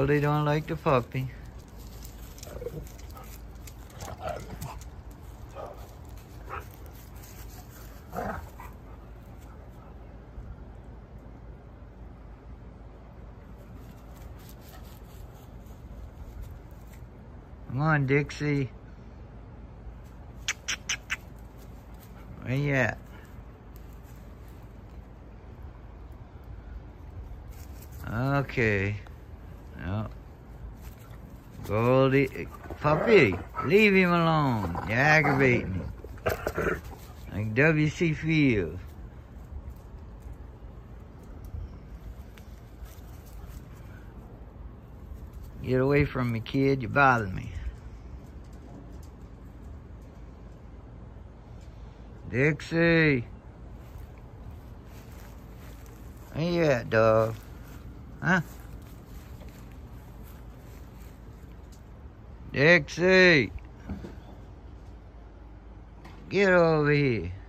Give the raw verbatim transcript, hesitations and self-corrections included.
Goldy don't like the puppy. Come on, Dixie. Where you at? Okay. No. Goldy. Puppy, leave him alone. You're aggravating him. Like W C Field. Get away from me, kid. You bother me. Dixie. Where you at, dog? Huh? Dixie. Get over here.